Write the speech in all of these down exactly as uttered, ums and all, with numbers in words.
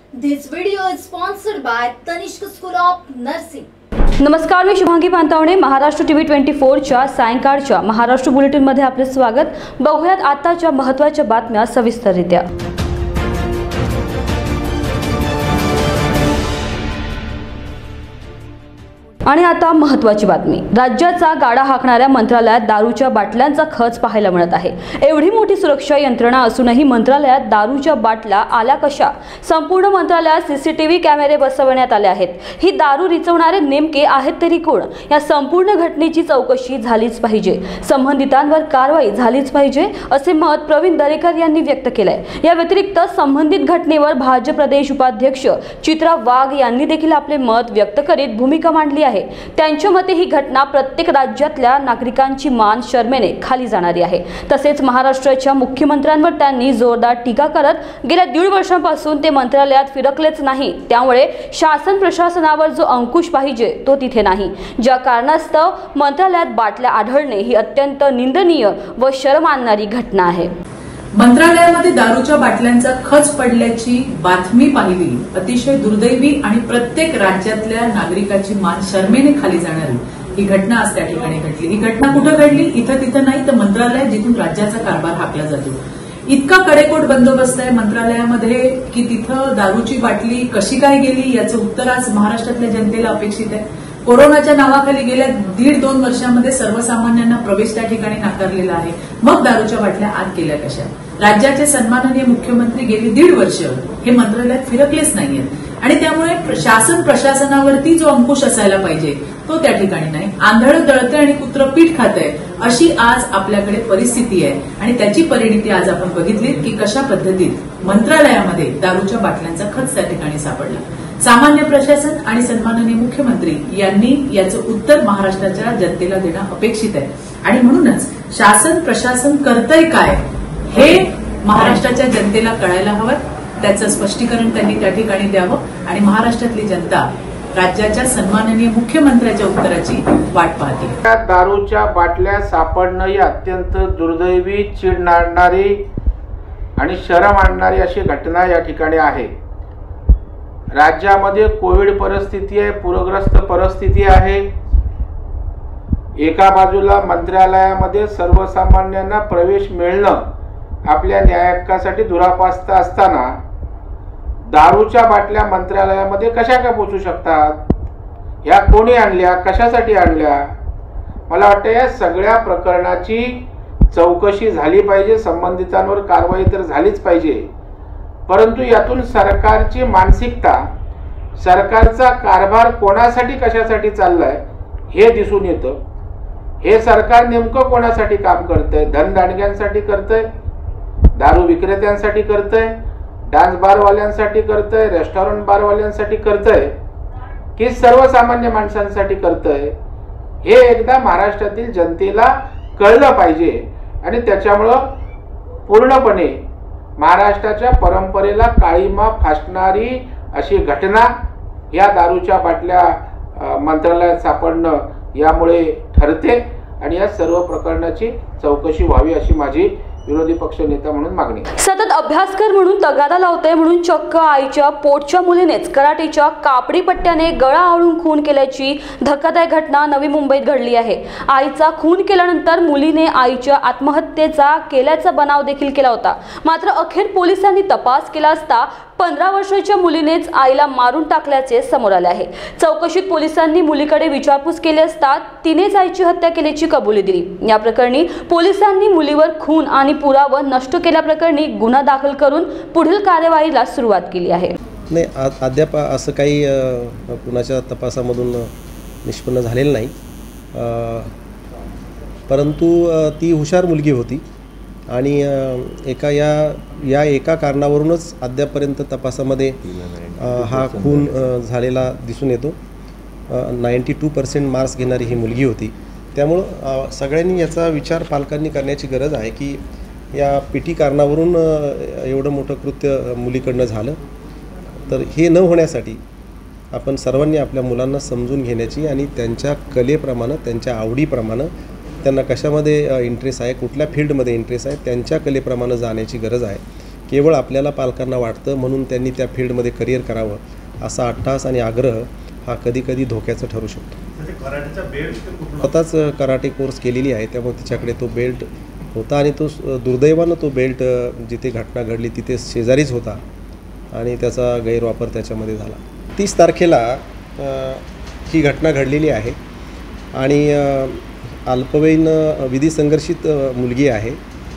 This video is sponsored by Tanishq School of Nursing. नमस्कार, मी Shubhangi Pantawane. Maharashtra TV चोवीस च्या सायंकाळच्या महाराष्ट्र बुलेटिन मध्ये आपले स्वागत. बघूयात आताच्या महत्त्वाच्या बातम्या सविस्तररित्या. आणि आता महत्त्वाची बातमी. राज्याचा गाडा हाकणाऱ्या मंत्रालयात दारूच्या बाटल्यांचा खच पाहायला मिळत आहे. एवढी मोठी सुरक्षा यंत्रणा असूनही मंत्रालयात दारूच्या बाटल्या आल्या कशा? संपूर्ण मंत्रालयात सीसीटीव्ही कॅमेरे बसवण्यात आले आहेत. ही दारू रिचवणारे नेमके आहेत तरी कोण? या संपूर्ण घटनेची चौकशी झालीच पाहिजे. संबंधितांवर कारवाई झालीच पाहिजे असे मत प्रवीण दरेकर यांनी व्यक्त केलंय. या व्यतिरिक्त संबंधित घटनेवर भाजप प्रदेश उपाध्यक्ष चित्रा वाघ यांनी देखील आपले मत व्यक्त करीत भूमिका मांडली आहे. त्यांच्या मते ही घटना प्रत्येक राज्यातल्या नागरिकांची मान शर्मेने खाली जाणारी आहे. तसेच महाराष्ट्राच्या मुख्यमंत्र्यांवर त्यांनी जोरदार टीका करत गेल्या दीड वर्षांपासून ते मंत्रालयात फिरकलेच नाही, त्यामुळे शासन प्रशासनावर जो अंकुश पाहिजे तो तिथे नाही. ज्या कारणास्तव मंत्रालयात बाटल्या आढळणे ही अत्यंत निंदनीय व शरम आणणारी घटना आहे. मंत्रालयामध्ये दारूच्या बाटल्यांचा खच पडल्याची बातमी पाहिली. अतिशय दुर्दैवी आणि प्रत्येक राज्यातल्या नागरिकाची मान शर्मेने खाली जाणारी ही घटना आज त्या ठिकाणी घडली. ही घटना कुठं घडली? इथं तिथं नाही तर मंत्रालय जिथून राज्याचा कारभार हाकला जातो. इतका कडेकोट बंदोबस्त आहे मंत्रालयामध्ये की तिथं दारूची बाटली कशी काय गेली याचं उत्तर आज महाराष्ट्रातल्या जनतेला अपेक्षित आहे. कोरोनाच्या नावाखाली गेल्या दीड दोन वर्षांमध्ये सर्वसामान्यांना प्रवेश त्या ठिकाणी नाकारलेला आहे. मग दारूच्या बाटल्या आत गेल्या कशा? राज्याचे सन्माननीय मुख्यमंत्री गेली दीड वर्ष हे मंत्रालयात फिरकलेच नाहीयेत आणि त्यामुळे शासन प्रशासनावरती जो अंकुश असायला पाहिजे तो त्या ठिकाणी नाही. आंधळं दळतंय आणि कुत्रं पीठ खातंय अशी आज आपल्याकडे परिस्थिती आहे आणि त्याची परिणिती आज आपण बघितली की कशा पद्धतीत मंत्रालयामध्ये दारूच्या बाटल्यांचा खच त्या ठिकाणी सापडला. सामान्य प्रशासन आणि सन्माननीय मुख्यमंत्री यांनी याचं उत्तर महाराष्ट्राच्या जनतेला देणं अपेक्षित आहे आणि म्हणूनच शासन प्रशासन करतंय काय हे महाराष्ट्राच्या जनतेला कळायला हवं. त्याचं स्पष्टीकरण त्यांनी त्या ठिकाणी द्यावं आणि महाराष्ट्रातली जनता राज्याच्या सन्माननीय मुख्यमंत्र्याच्या उत्तराची वाट पाहते. दारूच्या बाटल्या सापडणं ही अत्यंत दुर्दैवी, चीड आणणारी आणि शरम आणणारी अशी घटना या ठिकाणी आहे. राज्यामध्ये कोविड परिस्थिती आहे, पूरग्रस्त परिस्थिती आहे. एका बाजूला मंत्रालयामध्ये सर्वसामान्यांना प्रवेश मिळणं आपल्या न्यायहक्कासाठी दुरापास्त असताना दारूच्या बाटल्या मंत्रालयामध्ये कशा काय पोचू शकतात? या कोणी आणल्या, कशासाठी आणल्या? मला वाटतं या सगळ्या प्रकरणाची चौकशी झाली पाहिजे. संबंधितांवर कारवाई तर झालीच पाहिजे, परंतु यातून सरकारची मानसिकता, सरकारचा कारभार कोणासाठी कशासाठी चाललाय हे दिसून येतं. हे सरकार नेमकं कोणासाठी काम करतंय? धनदांडग्यांसाठी करतंय, दारू विक्रेत्यांसाठी करतंय, डान्स बारवाल्यांसाठी करतंय, रेस्टॉरंट बारवाल्यांसाठी करतंय की सर्वसामान्य माणसांसाठी करतंय? हे एकदा महाराष्ट्रातील जनतेला कळलं पाहिजे आणि त्याच्यामुळं पूर्णपणे महाराष्ट्राच्या परंपरेला काळीमा फासणारी अशी घटना या दारूच्या बाटल्या मंत्रालयात सापडणं यामुळे ठरते आणि या सर्व प्रकरणाची चौकशी व्हावी अशी माझी विरोधी पक्ष नेता म्हणून मागणी. सतत अभ्यासकर म्हणून तगादा लावतोय म्हणून चक्क आईच्या पोटच्या मुलीनेच कराटेच्या कापडी पट्ट्याने गळा आवळून खून केल्याची धक्कादायक घटना नवी मुंबईत घडली आहे. आईचा खून केल्यानंतर मुलीने आईच्या आत्महत्येचा केल्याचा बनाव देखील केला होता. मात्र अखेर पोलिसांनी तपास केला असता पंधरा वर्षाच्या मुलीनेच आईला मारून टाकल्याचे समोर आले आहे. चौकशीत पोलिसांनी मुलीकडे विचारपूस केली असता तिनेच आईची हत्या केल्याची कबुली दिली. या प्रकरणी पोलिसांनी मुलीवर खून आणि पुरावा नष्ट केल्याप्रकरणी गुन्हा दाखल करून पुढील कार्यवाहीला सुरुवात केली आहे. नाही, अद्याप असं काही कुणाच्या तपासामधून निष्पन्न झालेलं नाही, परंतु ती हुशार मुलगी होती आणि एका या या एका कारणावरूनच अद्यापपर्यंत तपासामध्ये हा खून झालेला दिसून येतो. नाईंटी टू पर्सेंट मार्क्स घेणारी ही मुलगी होती. त्यामुळं सगळ्यांनी याचा विचार पालकांनी करण्याची गरज आहे की या पिटी कारणावरून एवढं मोठं कृत्य मुलीकडनं झालं, तर हे न होण्यासाठी आपण सर्वांनी आपल्या मुलांना समजून घेण्याची आणि त्यांच्या कलेप्रमाणे, त्यांच्या आवडीप्रमाणे, त्यांना कशामध्ये इंटरेस्ट आहे, कुठल्या फील्डमध्ये इंटरेस्ट आहे, त्यांच्या कलेप्रमाणे जाण्याची गरज आहे. केवळ आपल्याला पालकांना वाटतं म्हणून त्यांनी त्या फील्डमध्ये करिअर करावं असा अट्टहास आणि आग्रह हा कधी कधी धोक्याचा ठरू शकतो. स्वतःच कराटे कोर्स केलेली आहे त्यामुळे तिच्याकडे तो बेल्ट होता आणि तो दुर्दैवानं तो बेल्ट जिथे घटना घडली तिथे शेजारीच होता आणि त्याचा गैरवापर त्याच्यामध्ये झाला. तीस तारखेला ही घटना घडलेली आहे आणि अल्पवयीन विधी संघर्षित मुलगी आहे.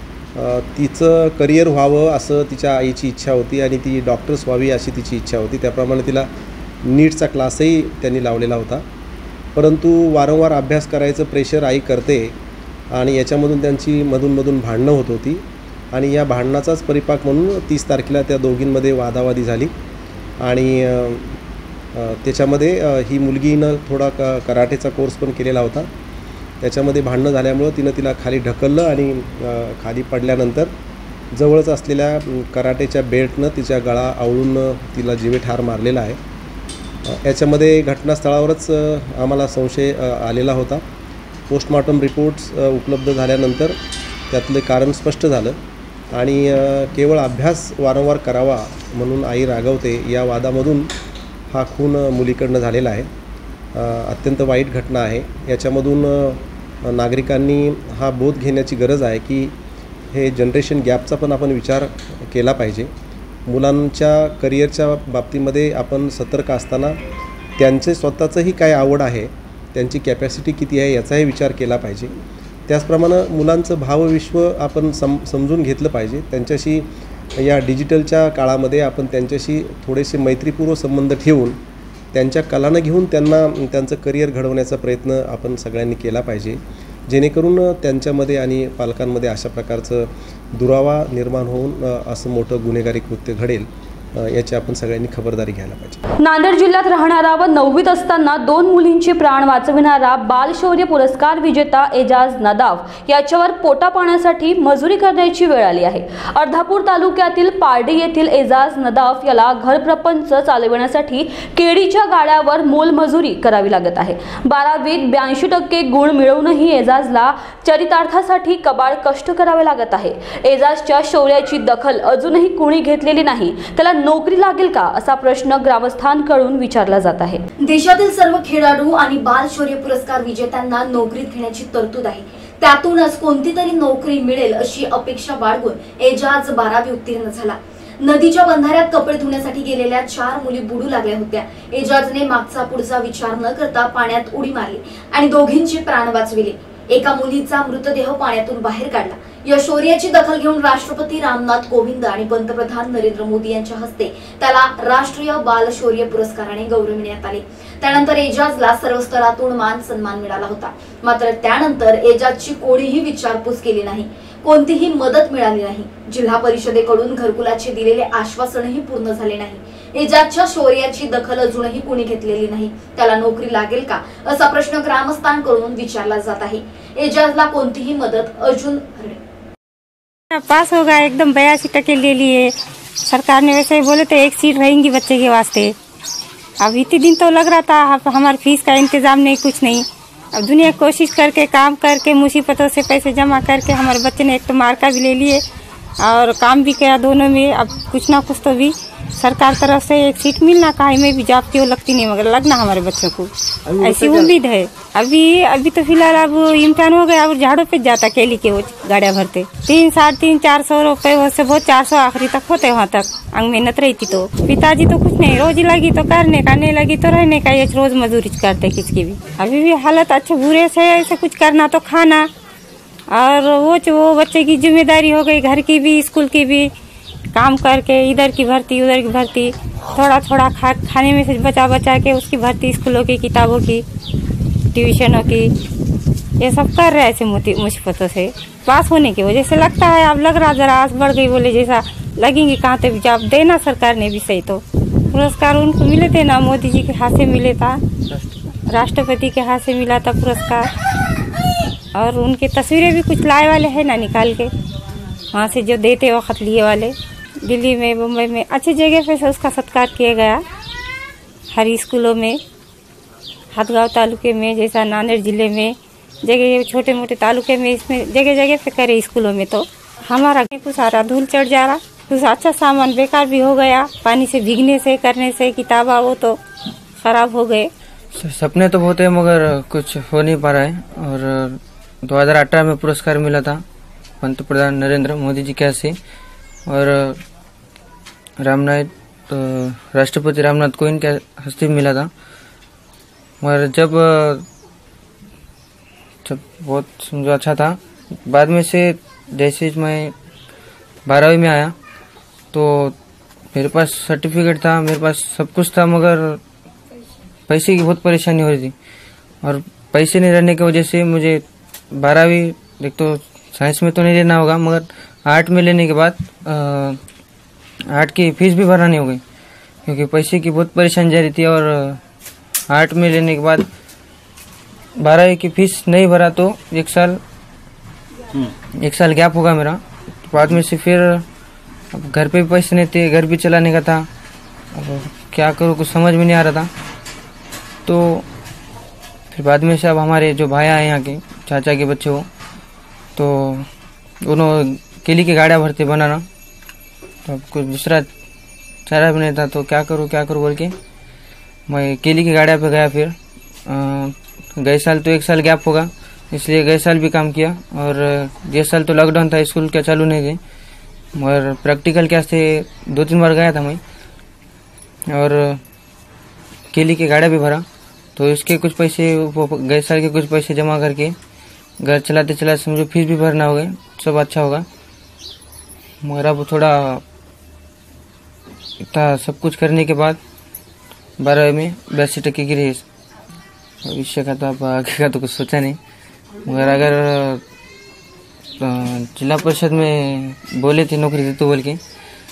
तिचं करिअर व्हावं असं तिच्या आईची इच्छा होती आणि ती डॉक्टर्स व्हावी अशी तिची इच्छा होती. त्याप्रमाणे तिला नीटचा क्लासही त्यांनी लावलेला होता. परंतु वारंवार अभ्यास करायचं प्रेशर आई करते आणि याच्यामधून त्यांची मधूनमधून भांडणं होत होती आणि या भांडणाचाच परिपाक म्हणून तीस तारखेला त्या दोघींमध्ये वादावादी झाली आणि त्याच्यामध्ये ही मुलगीनं थोडा क कराटेचा कोर्स पण केलेला होता. त्याच्यामध्ये भांडणं झाल्यामुळं तिनं तिला खाली ढकललं आणि खाली पडल्यानंतर जवळच असलेल्या कराटेच्या बेल्टनं तिच्या गळा आवळून तिला जीवे ठार मारलेला आहे. याच्यामध्ये घटनास्थळावरच आम्हाला संशय आलेला होता. पोस्टमॉर्टम रिपोर्ट्स उपलब्ध झाल्यानंतर त्यातले कारण स्पष्ट झालं आणि केवळ अभ्यास वारंवार करावा म्हणून आई रागवते या वादामधून हा खून मुलीकडनं झालेला आहे. अत्यंत वाईट घटना आहे. याच्यामधून नागरिकांनी हा बोध घेण्याची गरज आहे की हे जनरेशन गॅपचा पण आपण विचार केला पाहिजे. मुलांच्या करिअरच्या बाबतीमध्ये आपण सतर्क असताना त्यांचे स्वतःचंही काय आवड आहे, त्यांची कॅपॅसिटी किती आहे याचाही विचार केला पाहिजे. त्याचप्रमाणे मुलांचं भावविश्व आपण सम समजून घेतलं पाहिजे. त्यांच्याशी या डिजिटलच्या काळामध्ये आपण त्यांच्याशी थोडेसे मैत्रीपूर्व संबंध ठेवून त्यांच्या कलानं घेऊन त्यांना त्यांचं करिअर घडवण्याचा प्रयत्न आपण सगळ्यांनी केला पाहिजे, जेणेकरून त्यांच्यामध्ये आणि पालकांमध्ये अशा प्रकारचं दुरावा निर्माण होऊन असं मोठं गुन्हेगारी कृत्य घडेल याची आपण सगळ्यांनी खबरदारी घ्यायला पाहिजे. नांदेड जिल्ह्यात राहणारा व नववीत असताना दोन मुलींचे प्राण वाचविणारा बालशौर्य पुरस्कार विजेता एजाज नदाफ याच्यावर पोटा पाण्यासाठी मजुरी करण्याची वेळ आली आहे. अर्धापूर तालुक्यातील पारडी येथील एजाज नदाफ याला घरप्रपंच चालविण्यासाठी केळीच्या गाड्यावर मोलमजुरी करावी लागत आहे. बारावीत ब्याऐंशी टक्के गुण मिळवूनही एजाजला चरितार्थासाठी कबाड कष्ट करावे लागत आहे. एजाजच्या शौर्याची दखल अजूनही कोणी घेतलेली नाही. त्याला नोकरी लागेल का असा प्रश्न ग्रामस्थांकडून विचारला जात आहे. देशातील सर्व खेळाडू आणि बाल शौर्य पुरस्कार विजेत्यांना नोकरीत घेण्याची तरतूद आहे. त्यातूनच कोणती तरी नोकरी मिळेल अशी अपेक्षा बाळगून एजाज बारावी उत्तीर्ण झाला. नदीच्या बंधाऱ्यात कपडे धुण्यासाठी गेलेल्या चार मुली बुडू लागल्या होत्या. एजाजने मागचा पुढचा विचार न करता पाण्यात उडी मारली आणि दोघींचे प्राण वाचविले. एका मुलीचा मृतदेह पाण्यातून बाहेर काढला. या शौर्याची दखल घेऊन राष्ट्रपती रामनाथ कोविंद आणि पंतप्रधान नरेंद्र मोदी यांच्या हस्ते त्याला राष्ट्रीय बाल शौर्य पुरस्काराने गौरविण्यात आले. त्यानंतर एजाजला सर्व स्तरातून मान सन्मान मिळाला होता. मात्र त्यानंतर एजाजची कोणीही विचारपूस केली नाही, कोणतीही मदत मिळाली नाही. जिल्हा परिषदेकडून घरकुलाचे दिलेले आश्वासनही पूर्ण झाले नाही. एजाजच्या शौर्याची दखल अजूनही कोणी घेतलेली नाही. त्याला नोकरी लागेल का असा प्रश्न ग्रामस्थांकडून विचारला जात आहे. एजाजला कोणतीही मदत अजून पास होगा एकदम बयासी टके ले लिए. सरकार ने वैसे ही बोले थे एक सीट रहेंगी बच्चे के वास्ते. अब इतने दिन तो लग रहा था हमारी फीस का इंतजाम नहीं, कुछ नहीं. अब दुनिया कोशिश करके काम करके मुसीबतों से पैसे जमा करके हमारे बच्चे ने एक तो मार्का भी ले लिए और काम भी किया दोनों में. अब कुछ ना कुछ तो भी सरकार तरफ से एक सीट मिलना काहे में भी जॉब क्यों लगती नहीं मगर लगना हमारे बच्चों को ऐसी उम्मीद है. अभी अभी तो फिलहाल अब इम्तिहान हो गया और झाड़ों पे जाता केली के वो गाड़ियाँ भरते तीन साढ़े तीन चार सौ रुपये से बहुत चार सौ आखिरी तक होते वहाँ तक अंग मेहनत रहती. तो पिताजी तो कुछ नहीं, रोजी लगी तो करने का, नहीं लगी तो रहने का, ये रोज मजदूरी करते किसकी भी. अभी भी हालत अच्छे बुरे से ऐसे कुछ करना तो खाना और वो वो बच्चे की जिम्मेदारी हो गई, घर की भी स्कूल की भी, काम करके इधर की भर्ती उधर की भर्ती, थोड़ा थोड़ा खा खाने में से बचा बचा के उसकी भर्ती, स्कूलों की किताबों की, ट्यूशनों की, ये सब कर रहे हैं ऐसे मुसीबतों से. पास होने की वजह से लगता है अब लग रहा जरा आस बढ़ गई बोले जैसा लगेंगे. कहाँ तो जॉब देना सरकार ने भी सही. तो पुरस्कार उनको मिले थे ना, मोदी जी के हाथ से मिले था, राष्ट्रपति के हाथ से मिला था पुरस्कार. और उनकी तस्वीरें भी कुछ लाए वाले हैं ना निकाल के वहाँ से जो देते वक्त लिए वाले. दिल्ली में मुंबई में अच्छी जगह पे से उसका सत्कार किया गया. हर स्कूलों में, हाथगांव तालुके में, जैसा नांदेड़ जिले में जगह छोटे मोटे तालुके में, इसमें जगह जगह पे करे स्कूलों में. तो हमारा कुछ सारा धूल चढ़ जा रहा कुछ अच्छा सामान बेकार भी हो गया, पानी से भीगने से करने से किताबा वो तो खराब हो गए। सपने तो बहुत है मगर कुछ हो नहीं पा रहा है। और दो हज़ार अठारह में पुरस्कार मिला था पंतप्रधान नरेंद्र मोदी जी के हाथ से, और रामनाथ तो राष्ट्रपति रामनाथ कोविंद के हस्ते मिला था। मगर जब जब बहुत समझो अच्छा था, बाद में से जैसे मैं बारहवीं में आया तो मेरे पास सर्टिफिकेट था, मेरे पास सब कुछ था, मगर पैसे की बहुत परेशानी हो रही थी। और पैसे नहीं रहने की वजह से मुझे बारहवीं एक तो साइंस में तो नहीं लेना होगा, मगर आर्ट में लेने के बाद आर्ट की फीस भी भरानी हो गई, क्योंकि पैसे की बहुत परेशानी जा रही थी। और आर्ट में लेने के बाद बारहवीं की फीस नहीं भरा तो एक साल एक साल गैप होगा मेरा। बाद में से फिर अब घर पे भी पैसे नहीं थे, घर भी चलाने का था, अब क्या करूँ कुछ समझ में नहीं आ रहा था। तो फिर बाद में से अब हमारे जो भाई आए यहाँ के चाचा के बच्चे हो, तो उन्होंने केली की गाड़ियाँ भरते बनाना, तो अब कुछ दूसरा चारा भी नहीं था, तो क्या करूँ क्या करूँ बोल के मैं केली की गाड़ियाँ पे गया। फिर आ, गए साल तो एक साल गैप होगा, इसलिए गए साल भी काम किया। और ये साल तो लॉकडाउन था, स्कूल क्या चालू नहीं थे, मगर प्रैक्टिकल क्या से दो तीन बार गया था मैं। और केली की गाड़ियाँ भी भरा, तो इसके कुछ पैसे गए साल के कुछ पैसे जमा करके घर चलाते चलाते समझो फीस भी भरना हो गए, सब अच्छा होगा। मगर अब थोड़ा इतना सब कुछ करने के बाद बारहवीं में बयासी टक्के की रेस, भविष्य का तो अब आगे का तो कुछ सोचा नहीं। मगर अगर जिला परिषद में बोले थे नौकरी दे तो बोल के,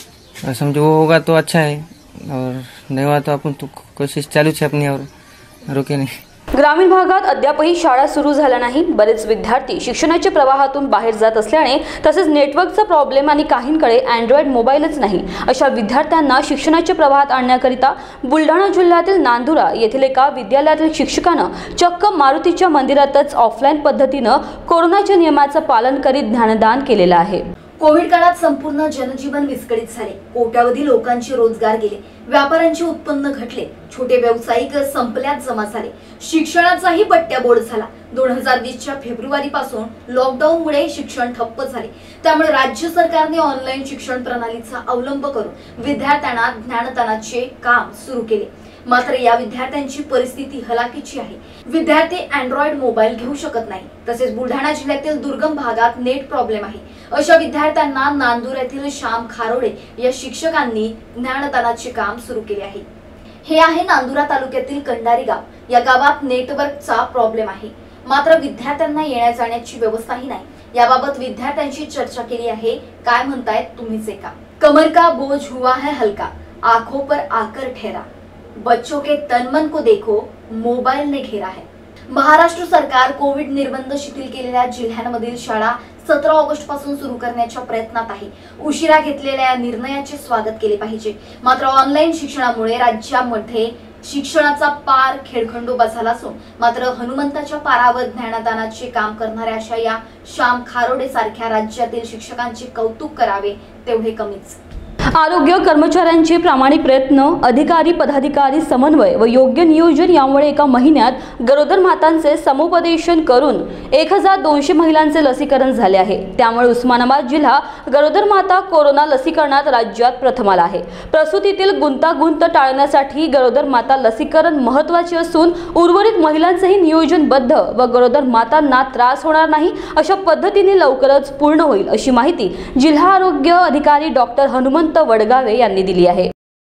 समझो वो होगा तो अच्छा है, और नहीं हुआ तो आपण तो कोशिश चालू है अपनी और रोके नाही। ग्रामीण भागात अद्यापही शाळा सुरू झाल्या नाही। बरेच विद्यार्थी शिक्षणाच्या प्रवाहातून बाहेर जात असल्याने तसेच नेटवर्कचा प्रॉब्लेम आणि काहींकडे अँड्रॉइड मोबाईलच नाही, अशा विद्यार्थ्यांना शिक्षणाच्या प्रवाहात आणण्याकरिता बुलढाणा जिल्ह्यातील नांदुरा येथील एका विद्यालयातील शिक्षकानं चक्क मारुतीच्या मंदिरातच ऑफलाईन पद्धतीनं कोरोनाच्या नियमाचं पालन करीत ज्ञानदान केलेलं आहे। कोविड काळात संपूर्ण जनजीवन विस्कळीत झाले, कोट्यावधी लोकांचे रोजगार गेले, व्यापाऱ्यांचे उत्पन्न घटले, छोटे व्यावसायिक संपल्यात जमा झाले, शिक्षणाचाही बट्ट्याबोळ झाला। दोन हजार वीसच्या फेब्रुवारी पासून लॉकडाऊनमुळे शिक्षण ठप्प झाले, त्यामुळे राज्य सरकारने ऑनलाईन शिक्षण प्रणालीचा अवलंब करून विद्यार्थ्यांना ज्ञानदानाचे काम सुरू केले। मात्र या विद्यार्थ्यांची परिस्थिती हलाखीची आहे। विद्यार्थी अँड्रॉइड मोबाईल घेऊ शकत नाही, तसेच बुलढाणा जिल्ह्यातील दुर्गम भागात नेट प्रॉब्लेम आहे। अशा विद्यार्थ्यांना नांदूर येथील श्याम खारोडे या शिक्षकांनी ज्ञानदानाचे काम सुरू केले आहे। हे आहे नांदुरा तालुक्यातील कंडारी गाव। या गावात नेटवर्कचा प्रॉब्लेम आहे, मात्र विद्यार्थ्यांना येण्या जाण्याची व्यवस्थाही नाही। याबाबत विद्यार्थ्यांची चर्चा केली आहे, काय म्हणतायत तुम्हीच ऐका। कमर का बोझ हुआ है हल्का, आंखों पर आकर ठहरा, बच्चों के तन मन को देखो, मोबाइल ने घेरा है। महाराष्ट्र सरकार कोविड निर्बंध शिथिल केलेल्या जिल्ह्यांमधील शाळा सतरा ऑगस्ट पासून सुरू करण्याच्या प्रयत्नात आहे। उशिरा घेतलेल्या या निर्णयाचे स्वागत केले पाहिजे, मात्र ऑनलाईन शिक्षणामुळे राज्यामध्ये शिक्षणाचा पार खेळखंडोबा झाला असून मात्र हनुमंताच्या पारावर ज्ञानदानाचे काम करणाऱ्या अशा या श्याम खारोडे सारख्या राज्यातील शिक्षकांचे कौतुक करावे तेवढे कमीच। आरोग्य कर्मचाऱ्यांचे प्रामाणिक प्रयत्न, अधिकारी पदाधिकारी समन्वय व योग्य नियोजन यामुळे एका महिन्यात गरोदर मातांचे समुपदेशन करून एक हजार दोनशे महिलांचे लसीकरण झाले आहे। त्यामुळे उस्मानाबाद जिल्हा गरोदर माता कोरोना लसीकरणात राज्यात प्रथम आला आहे। प्रसूतीतील गुंतागुंत टाळण्यासाठी गरोदर माता लसीकरण महत्त्वाचे असून उर्वरित महिलांचेही नियोजनबद्ध व गरोदर मातांना त्रास होणार नाही अशा पद्धतीने लवकरच पूर्ण होईल, अशी माहिती जिल्हा आरोग्य अधिकारी डॉक्टर हनुमंत वडगावे यांनी दिली आहे।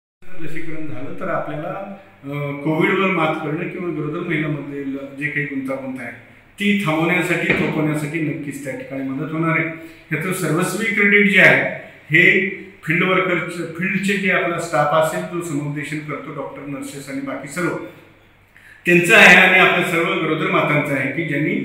लसीकरण झालं तर आपल्याला कोविडवर मात करणं किंवा गरोदर महिलांमधील जे काही गुंतागुंत आहे ती थांबवण्यासाठी थोपवण्यासाठी नक्कीच त्या ठिकाणी मदत होणार आहे। याचं सर्वस्वी क्रेडिट जे आहे हे फील्ड वर्कर फील्डचे जे आपला स्टाफ असेल तो समुपदेशन करतो, डॉक्टर नर्सेस आणि बाकी सर्व त्यांचं आहे आणि आपल्या सर्व गरोदर मातांचं आहे की ज्यांनी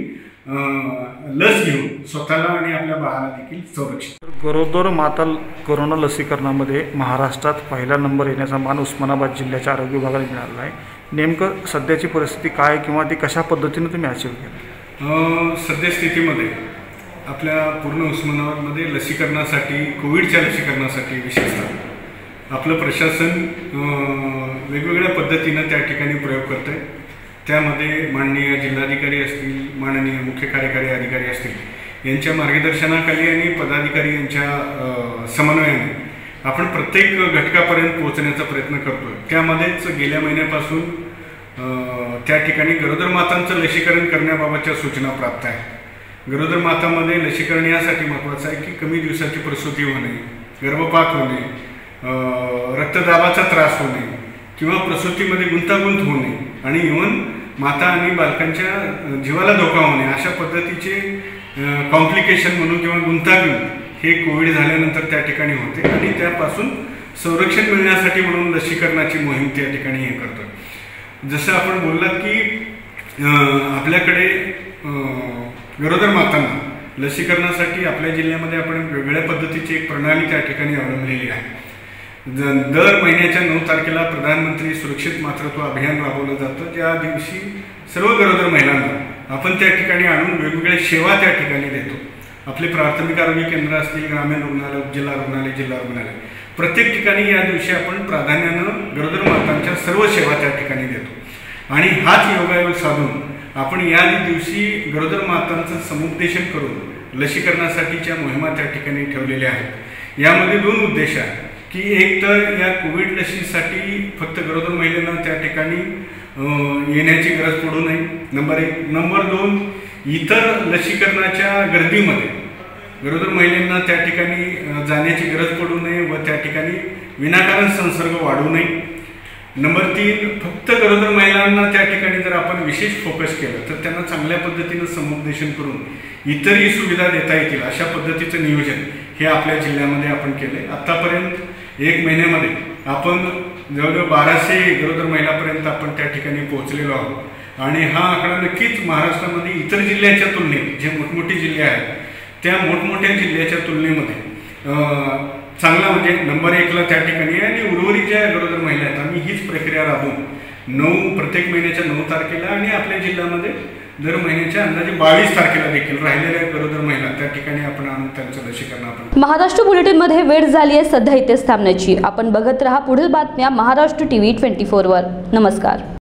लस घेऊन स्वतःला आणि आपल्या बाळाला देखील संरक्षित। गरोदर माता कोरोना लसीकरणामध्ये महाराष्ट्रात पहिला नंबर येण्याचा मान उस्मानाबाद जिल्ह्याच्या आरोग्य विभागाला मिळाला आहे। नेमकं सध्याची परिस्थिती काय किंवा ती कशा पद्धतीने तुम्ही अचीव केली? सद्यस्थितीमध्ये आपल्या पूर्ण उस्मानाबादमध्ये लसीकरणासाठी, कोविडच्या लसीकरणासाठी विशेषतः आपलं प्रशासन वेगवेगळ्या पद्धतीनं त्या ठिकाणी प्रयोग करतं आहे. त्यामध्ये माननीय जिल्हाधिकारी असतील, माननीय मुख्य कार्यकारी अधिकारी असतील यांच्या मार्गदर्शनाखाली आणि पदाधिकारी यांच्या समन्वयाने आपण प्रत्येक घटकापर्यंत पोहोचण्याचा प्रयत्न करतोय. त्यामध्येच गेल्या महिन्यापासून त्या ठिकाणी गरोदर मातांचं लसीकरण करण्याबाबतच्या सूचना प्राप्त आहेत. गरोदर मातांमध्ये लसीकरण यासाठी महत्त्वाचं आहे की कमी दिवसाची प्रसूती होणे, गर्भपात होणे, रक्तदाबाचा त्रास होणे किंवा प्रसूतीमध्ये गुंतागुंत होणे आणि इव्हन माता आणि बालकांच्या जीवाला धोका होणे अशा पद्धतीचे कॉम्प्लिकेशन म्हणून किंवा गुंतागुंत हे कोविड झाल्यानंतर त्या ठिकाणी होते आणि त्यापासून संरक्षण मिळण्यासाठी म्हणून लसीकरणाची मोहीम त्या ठिकाणी हे करतो. जसं आपण बोललात की आपल्याकडे गरोदर मातांना लसीकरणासाठी आपल्या जिल्ह्यामध्ये आपण वेगळ्या पद्धतीची एक प्रणाली त्या ठिकाणी अवलंबलेली आहे. दर महिन्याच्या नऊ तारखेला प्रधानमंत्री सुरक्षित मातृत्व अभियान राबवलं जातं, ज्या दिवशी सर्व गरोदर महिलांना आपण त्या ठिकाणी आणून वेगवेगळ्या सेवा त्या ठिकाणी देतो. आपले प्राथमिक आरोग्य केंद्र असतील, ग्रामीण रुग्णालय, जिल्हा रुग्णालय, जिल्हा रुग्णालय, प्रत्येक ठिकाणी या दिवशी आपण प्राधान्यानं गरोदर मातांच्या सर्व सेवा त्या ठिकाणी देतो आणि हाच योगायोग साधून आपण या दिवशी गरोदर मातांचं समुपदेशन करून लसीकरणासाठीच्या मोहिमा त्या ठिकाणी ठेवलेल्या आहेत. यामध्ये दोन उद्देश आहेत की एक तर या कोविड लसीसाठी फक्त गरोदर महिलांना त्या ठिकाणी येण्याची गरज पडू नये, नंबर एक. नंबर दोन, इतर लसीकरणाच्या गर्दीमध्ये गरोदर महिलांना त्या ठिकाणी जाण्याची गरज पडू नये व त्या ठिकाणी विनाकारण संसर्ग वाढू नये. नंबर तीन, फक्त गरोदर महिलांना त्या ठिकाणी जर आपण विशेष फोकस केलं तर त्यांना चांगल्या पद्धतीनं समुपदेशन करून इतरही सुविधा देता येतील अशा पद्धतीचं नियोजन हे आपल्या जिल्ह्यामध्ये आपण केलंय. आतापर्यंत एक महिन्यामध्ये आपण जवळजवळ बाराशे गरोदर महिलापर्यंत आपण त्या ठिकाणी पोहोचलेलो आहोत आणि हा आकडा नक्कीच महाराष्ट्रामध्ये इतर जिल्ह्याच्या तुलनेत जे मोठमोठे जिल्हे आहेत त्या मोठमोठ्या जिल्ह्याच्या तुलनेमध्ये चांगला म्हणजे नंबर एकला त्या ठिकाणी आहे. आणि उर्वरित ज्या गरोदर महिला आहेत आम्ही हीच प्रक्रिया राबवून नऊ प्रत्येक महिन्याच्या नऊ तारखेला आणि आपल्या जिल्ह्यामध्ये दर महिन्याच्या अंदाजे बावीस तारखेला देखील राहिलेल्या गरोदर महिला त्या ठिकाणी आपण आणून त्यांचं लसीकरण आपण. महाराष्ट्र बुलेटिन मध्ये वेळ झाली आहे सध्या इथेच थांबण्याची. आपण बघत राहा पुढील बातम्या महाराष्ट्र टीव्ही ट्वेंटी फोर वर. नमस्कार.